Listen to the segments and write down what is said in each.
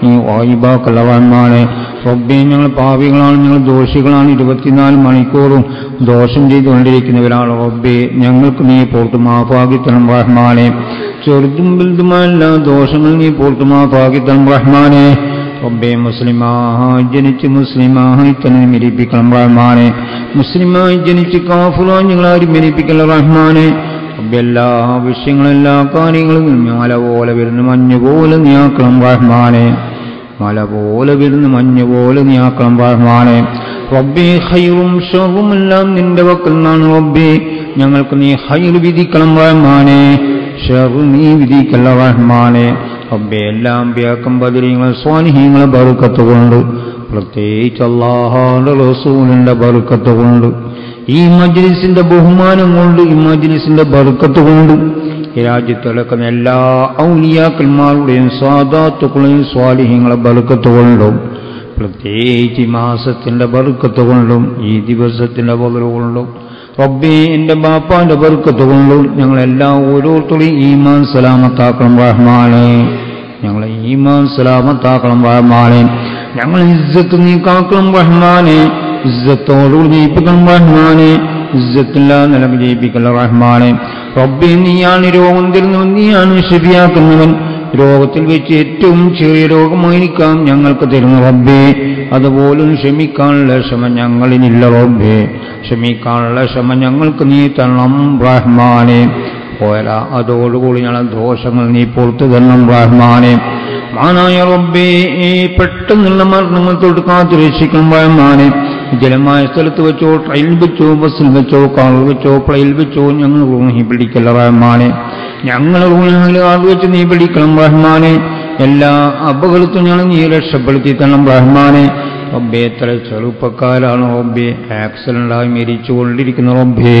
നീ വായിബാക്കല്ല റഹ്മാനെ. റബ്ബേ ഞങ്ങൾ പാപികളാണ്, ഞങ്ങൾ ദോഷികളാണ്, 24 മണിക്കൂറും ദോഷം ചെയ്തുകൊണ്ടിരിക്കുന്നവരാണ്. റബ്ബേ ഞങ്ങൾക്ക് നീ പോർത്ത് മാഫാക്കിത്തണം റഹ്മാനെ. ചെറുതും വലുതുമായ എല്ലാ ദോഷങ്ങൾ നീ പോർത്ത് മാഫാക്കിത്തണം റഹ്മാനെ. റബ്ബേ മുസ്ലിമായി ജനിച്ച് മുസ്ലിമായി തന്നെ മരിപ്പിക്കണം റഹ്മാനെ. മുസ്ലിമായി ജനിച്ച് കാഫിറായി ഞങ്ങളാരും മരിപ്പിക്കല്ല റഹ്മാനെ. റബ്ബേ എല്ലാ വിഷയങ്ങളും എല്ലാ കാര്യങ്ങളും മല പോലെ വരുന്ന മഞ്ഞ് പോലെ നീയാക്കണം റഹ്മാനെ. മല പോലെ വരുന്ന മഞ്ഞ് പോലെ നീയാക്കണം റഹ്മാനെ. റബ്ബേ ഖൈറും ശർറും എല്ലാം നിന്റെ വക്കൽ നിന്നാണ്. റബ്ബേ ഞങ്ങൾക്ക് നീ ഖൈർ വിധിക്കണം റഹ്മാനെ, ശർറ് നീ വിധിക്കല്ല റഹ്മാനെ. റബ്ബേ എല്ലാ അമ്പിയാക്കളും ബദരീങ്ങളും സ്വാലിഹീങ്ങളെ ബർക്കത്ത് കൊണ്ട്, പ്രത്യേകിച്ച് അല്ലാഹുവിന്റെ റസൂലിന്റെ ബർക്കത്ത് കൊണ്ട്, ഈ മജ്ലിസിന്റെ ബഹുമാനം കൊണ്ട്, ഈ മജ്ലിസിന്റെ ബർക്കത്ത് കൊണ്ട്, ഈ രാജ്യത്ത് നടക്കുന്ന എല്ലാ ഔലിയാക്കന്മാരുടെയും സാദാത്തുക്കളെയും സ്വാലിഹീങ്ങളെ ബർക്കത്ത് കൊണ്ടും, പ്രത്യേകിച്ച് ഈ മാസത്തിന്റെ ബർക്കത്ത് കൊണ്ടും, ഈ ദിവസത്തിന്റെ ബദർ കൊണ്ടും, റബ്ബേ എന്റെ ബാപ്പാന്റെ ബർക്കത്ത് കൊണ്ടും ഞങ്ങളെല്ലാം ഓരോരുത്തരെയും ഈമാൻ സലാമത്താക്കണം റഹ്മാനെ. ഞങ്ങളെ ഈമാൻ സലാമത്താക്കണം റഹ്മാനെ. ഞങ്ങൾ ഇസ്സത്ത് നീ കാക്കണം റഹ്മാനെ. ഇസ്സത്തോടുകൂടി ജയിപ്പിക്കണം റഹ്മാനെ. ഇസ്സത്തില്ലാ നിലക്ക് ജയിപ്പിക്കല റഹ്മാനെ. റബ്ബേ നീയാണ് രോഗം തരുന്നവൻ, നീയാണ് ശരിയാക്കുന്നവൻ. രോഗത്തിൽ വെച്ച് ഏറ്റവും ചെറിയ രോഗമായിരിക്കാം ഞങ്ങൾക്ക് തരുന്ന റബ്ബേ. അതുപോലും ക്ഷമിക്കാനുള്ള ക്ഷമ ഞങ്ങളിനില്ല റബ്ബേ. ക്ഷമിക്കാനുള്ള ക്ഷമ ഞങ്ങൾക്ക് നീ തരണം റഹ്മാനെ. പോരാ അതോടുകൂടി ഞങ്ങളെ ദോഷങ്ങൾ നീ പുറത്തു തരണം റഹ്മാനെ. മാനായ റബ്ബേ പെട്ടെന്നുള്ള മരണങ്ങൾ തൊട്ട് കാത്തു രക്ഷിക്കണം റഹ്മാനെ. ജലമായ സ്ഥലത്ത് വെച്ചോ, ട്രെയിനിൽ വെച്ചോ, ബസ്സിൽ വെച്ചോ, കാറിൽ വെച്ചോ, പ്ലെയിൽ വെച്ചോ ഞങ്ങൾ റൂഹി പിടിക്കല്ല റഹ്മാനെ. ഞങ്ങൾ റൂഹിൽ വെച്ച് നീ പിടിക്കണം റഹ്മാനെ. എല്ലാ അപകടത്തും ഞങ്ങൾ നീ രക്ഷപ്പെടുത്തി തരണം റഹ്മാനെ. റബ്ബേ എത്ര ചെറുപ്പക്കാരാണ് റബ്ബേ ആക്സിഡന്റായി മരിച്ചുകൊണ്ടിരിക്കുന്ന റബ്ബേ.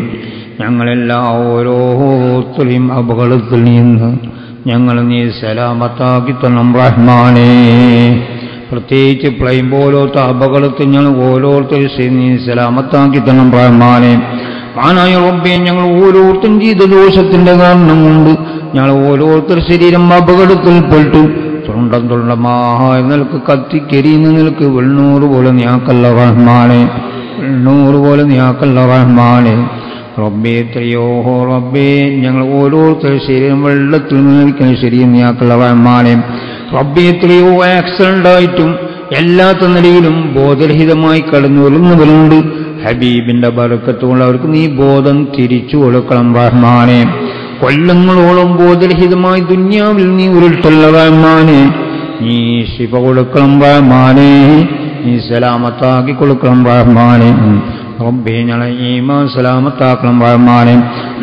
ഞങ്ങളെല്ലാം ഓരോരുത്തരെയും അപകടത്തിൽ നിന്ന് ഞങ്ങൾ നീ സലാമത്താക്കി തരണം റഹ്മാനെ. പ്രത്യേകിച്ച് പ്ലെയിൻ പോലത്തെ അപകടത്തിൽ ഞങ്ങൾ ഓരോരുത്തരും നീ സലാമത്താക്കി തരണം റഹ്മാനെ. മാനായ റബ്ബേ ഞങ്ങൾ ഓരോരുത്തരും ചെയ്ത ദോഷത്തിന്റെ കാരണം കൊണ്ട് ഞങ്ങൾ ഓരോരുത്തർ ശരീരം അപകടത്തിൽപ്പെട്ടു തുണ്ടം തുണ്ടമായ നിലക്ക് കത്തിക്കരിയുന്ന നിലക്ക് വെണ്ണൂറ് പോലെ നീയാക്കല്ല റഹ്മാനെ. വെണ്ണൂറ് പോലെ നീയാക്കല്ല റഹ്മാനെ. റബ്ബേ എത്രയോ റബ്ബേ ഞങ്ങൾ ഓരോരുത്തർ ശരീരം വെള്ളത്തിൽ നിൽക്കുന്ന ശരീരം നീയാക്കല്ല റഹ്മാനെ. റബ്ബേ എത്രയോ ആക്സിഡന്റായിട്ടും എല്ലാ നിലയിലും ബോധരഹിതമായി കടന്നു വരുന്നവരുണ്ട്. ഹബീബിന്റെ ബർക്കത്ത് കൊണ്ട് അവർക്ക് നീ ബോധം തിരിച്ചു കൊടുക്കണം റഹ്മാനെ. കൊല്ലങ്ങളോളം ബോധരഹിതമായി ദുന്യാവിൽ നീ ഉരുട്ടല്ല റഹ്മാനെ. നീ ശിഫ കൊടുക്കണം റഹ്മാനെ. നീ സലാമത്താക്കി കൊടുക്കണം റഹ്മാനെ. റബ്ബേ ഞങ്ങളെ ഈമാൻ സലാമത്താക്കണം റഹ്മാനെ.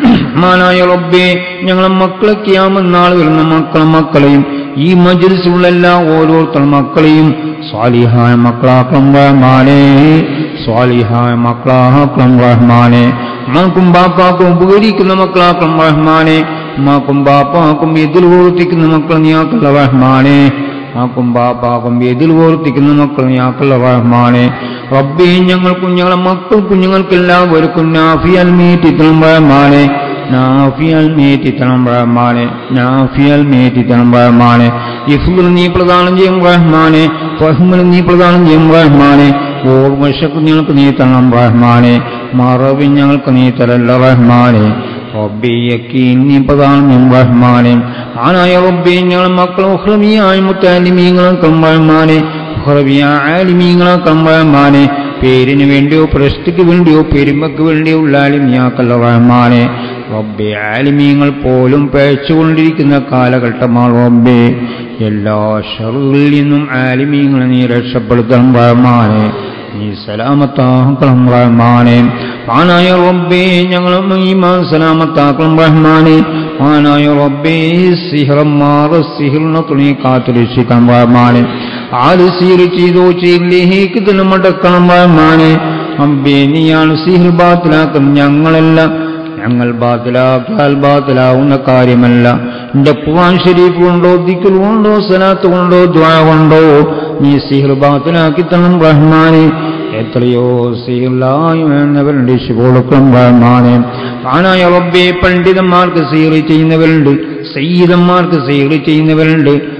മാനായ റബ്ബേ ഞങ്ങളെ മക്കളെ ഖിയാമത്ത് നാൾ വരുന്ന മക്കളെയും ഈ മജ്ലിസിലുള്ള എല്ലാ ഓരോരുത്തർ മക്കളെയും സ്വാലിഹായ മക്കളാക്കണം റഹ്മാനെ. സ്വാലിഹായ മക്കളാക്കണം റഹ്മാനെ. ഉമ്മാക്കും ബാപ്പാക്കും ഉപകരിക്കുന്ന മക്കളാക്കണം റഹ്മാനെ. ഉമ്മാക്കും ബാപ്പാക്കും എതിൽ പ്രവർത്തിക്കുന്ന മക്കൾ നീയാക്കല്ല റഹ്മാനെ. ഉമ്മാക്കും ബാപ്പാക്കും എതിൽ പ്രവർത്തിക്കുന്ന മക്കൾ നീയാക്കല്ല റഹ്മാനെ. റബ്ബേ ഞങ്ങൾക്കും ഞങ്ങളെ മക്കൾക്കും എല്ലാവർക്കും നാഫിയൽ മീറ്റിത്തണം റഹ്മാനെ. നാഫിയൽ മീറ്റിത്തണം റഹ്മാനെ. നാഫിയൽ മീറ്റിത്തണം റഹ്മാനെ. ഇഫ്ദുൽ നീ പ്രദാനം ചെയ്യും റഹ്മാനെ. ഫഹ്മുൽ നീ പ്രദാനം ചെയ്യും റഹ്മാനെ. ഓർമ്മശക്തി ഞങ്ങൾക്ക് നീ തരണം റഹ്മാനെ. മറവി ഞങ്ങൾക്ക് നീ തരല്ല റഹ്മാനെ. റബ്ബേ യക്കീൻ നീ പ്രദാനം ചെയ്യും റഹ്മാനെ. ആനായ റബ്ബേ ഞങ്ങളെ മക്കൾ ഉഖ്റവിയായ മുത്തഅല്ലിമീങ്ങളാക്കണം റഹ്മാനെ. ഉഖ്റവിയായ ആലിമീങ്ങളാക്കണം റഹ്മാനെ. പേരിന് വേണ്ടിയോ പ്രശസ്തിക്ക് വേണ്ടിയോ പെരുമക്ക് വേണ്ടിയോ ഉള്ള ആലിമിയാക്കല്ല റഹ്മാനെ. റബ്ബേ ആലിമീങ്ങൾ പോലും പഴച്ചുകൊണ്ടിരിക്കുന്ന കാലഘട്ടമാണ് റബ്ബേ. എല്ലാ ശർറിൽ നിന്നും ആലിമീങ്ങളെ നീ രക്ഷപ്പെടുത്തണം റഹ്മാനെ. നീ സലാമത്താക്കണം റഹ്മാനെ. മാനായ റബ്ബേ ഞങ്ങളും ഈമാൻ സലാമത്താക്കണം റഹ്മാനെ. മാനായ റബ്ബേ സിഹ്റന്മാർ സിഹ്റിനെ തുണി കാത്തുരക്ഷിക്കണം റഹ്മാനെ. ആര് സിഹ്ർ ചെയ്തോ ചെയ്തിലേക്ക് തന്നെ മടക്കണം റഹ്മാനെ. റബ്ബേ നീയാണ് സിഹ്ർ ബാത്തിലാക്കുന്നത്, ഞങ്ങളല്ല. ഞങ്ങൾ ബാത്തിലാക്കിയാൽ ബാത്തിലാവുന്ന കാര്യമല്ല. എന്റെ ഖുർആൻ ശരീഫ് കൊണ്ടോ ദിക്ർ കൊണ്ടോ സലാത്ത് കൊണ്ടോ ദുആ കൊണ്ടോ നീ സിഹ്ർ ബാത്തിലാക്കി തരണം റഹ്മാനെ. എത്രയോ സിഹ്റിലായി എന്നവരുണ്ട്, കൊടുക്കണം റഹ്മാനെ. ആനായ റബ്ബേ പണ്ഡിതന്മാർക്ക് സിഹ്ർ ചെയ്യുന്നവരുണ്ട്, സയ്യിദന്മാർക്ക് സിഹ്ർ ചെയ്യുന്നവരുണ്ട്.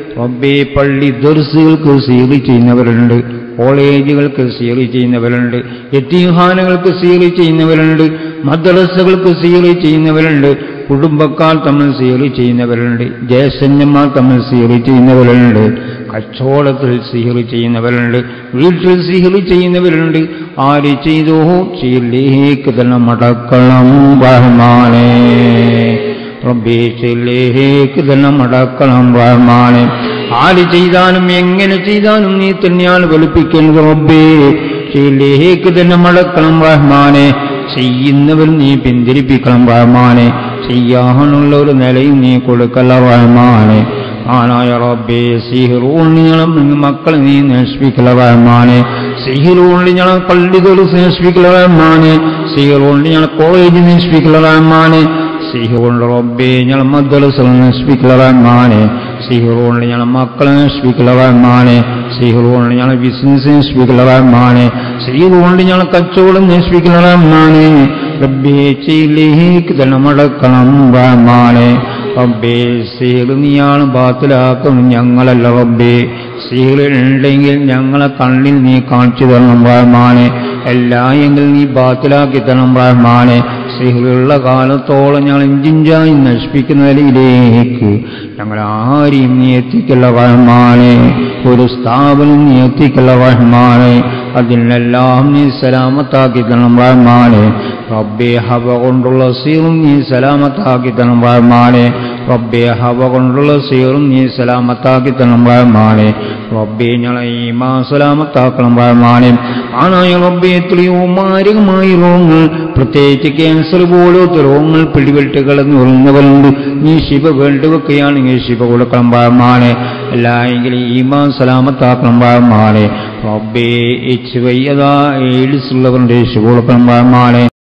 റബ്ബേ പള്ളി ദർസുകൾക്ക് സീൽ ചെയ്യുന്നവരുണ്ട്, കോളേജുകൾക്ക് സീൽ ചെയ്യുന്നവരുണ്ട്, യതീംഖാനകൾക്ക് സീൽ ചെയ്യുന്നവരുണ്ട്, മദ്രസകൾക്ക് സീൽ ചെയ്യുന്നവരുണ്ട്, കുടുംബക്കാർ തമ്മിൽ സീൽ ചെയ്യുന്നവരുണ്ട്, ജ്യേഷ്ഠന്മാർ തമ്മിൽ സീൽ ചെയ്യുന്നവരുണ്ട്, കച്ചവടത്തിൽ സീൽ ചെയ്യുന്നവരുണ്ട്, വീട്ടിൽ സീൽ ചെയ്യുന്നവരുണ്ട്. ആര് ചെയ്തോ ചെയ്യിലേക്ക് തന്നെ മടക്കണം റഹ്മാനേ. റബ്ബേ ചെയ്യിലേക്ക് തന്നെ മടക്കണം റഹ്മാനേ. ആര് ചെയ്താലും എങ്ങനെ ചെയ്താലും നീ തന്നെയാണ് വെളുപ്പിക്കുന്നത് റബ്ബേ. ചെയ്യിലേക്ക് തന്നെ മടക്കണം റഹ്മാനേ. ചെയ്യുന്നവർ നീ പിന്തിരിപ്പിക്കണം റഹ്മാനേ. ചെയ്യാനുള്ള ഒരു നിലയും നീ കൊടുക്കല്ല റഹ്മാനേ. ആനായ റബ്ബേ സിഹിറുകൊണ്ട് ഞളം മക്കളെ നീ നശിപ്പിക്കല റഹ്മാനേ. സിഹിറുകൊണ്ട് ഞങ്ങൾ പള്ളികൾ നശിപ്പിക്കല റഹ്മാനേ. സിഹിറുകൊണ്ട് ഞങ്ങൾ കോളേജ് നശിപ്പിക്കല റഹ്മാനേ. സിഹിറുകൊണ്ട് റബ്ബേ ഞങ്ങൾ മദ്രസ നശിപ്പിക്കല റഹ്മാനേ. സിഹിറുകൊണ്ട് ഞങ്ങൾ മക്കളെ നശിപ്പിക്കല റഹ്മാനേ. സിഹിറുകൊണ്ട് ഞങ്ങൾ ബിസിനസ് നശിപ്പിക്കല റഹ്മാനേ. സിഹിറുകൊണ്ട് ഞങ്ങൾ കച്ചവടം നശിപ്പിക്കല റഹ്മാനേ. റബ്ബേ ചെയ്യിലേക്ക് തന്നെ മടക്കണം റഹ്മാനേ. റബ്ബേ സിഹിർ നീയാണ് ബാത്തിലാക്കണം, ഞങ്ങളല്ല റബ്ബേ. സിഹിർ ഉണ്ടെങ്കിൽ ഞങ്ങളെ കണ്ണിൽ നീ കാണിച്ചു തരണം റഹ്മാനേ. എല്ലാ എങ്കിൽ നീ ബാത്തിലാക്കി തരണം റഹ്മാനേ. സിഹിറുള്ള കാലത്തോളം ഞങ്ങൾ ഇഞ്ചിഞ്ചായി നശിപ്പിക്കുന്ന നിലയിലേക്ക് ഞങ്ങളാരെയും നീ എത്തിക്കല്ല റഹ്മാനേ. ഒരു സ്ഥാപനം നീ എത്തിക്കല്ല റഹ്മാനേ. അതിനെല്ലാം നീ സലാമത്താക്കി തരണം റഹ്മാനേ. റബ്ബേ ഹവ കൊണ്ടുള്ള സീറും നീ സലാമത്താക്കി തരണം റഹ്മാനേ. റബ്ബേ ഹവ കൊണ്ടുള്ള സീറും നീ സലാമത്താക്കി തരണം റഹ്മാനേ. റബ്ബേ ഞങ്ങളെ ഈമാൻ സലാമത്താക്കണം റഹ്മാനേ. ആനായ റബ്ബേ എത്രയോ മാരകമായ രോഗങ്ങൾ, പ്രത്യേകിച്ച് ക്യാൻസർ പോലത്തെ രോഗങ്ങൾ പിടിപെട്ട് കിടന്നുറങ്ങുന്നവരുണ്ട്. നീ ശിവ വേണ്ടുവെക്കുകയാണെങ്കിൽ ശിവ കൊടുക്കണം റഹ്മാനേ. അല്ല എങ്കിൽ ഈമാൻ സലാമത്താക്കണം റഹ്മാനേ. റബ്ബേ HIV എയ്ഡ്സ് ഉള്ളവരുടെ ശിവ കൊടുക്കണം റഹ്മാനേ.